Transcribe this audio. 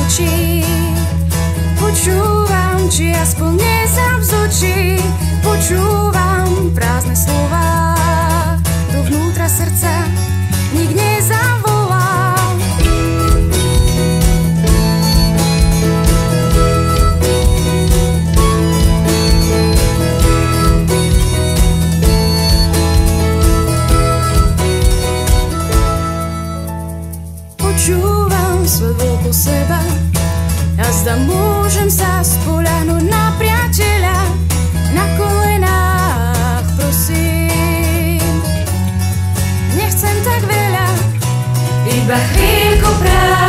očí. Počúvam, či aspoň nezám z očí. Počúvam prázdne slova, dovnútra srdca nik nezavolá. Počúvam svet okolo seba a zda môžem sa spoľahnúť na priateľa. Na kolenách prosím, nechcem tak veľa, iba chvíľku práve.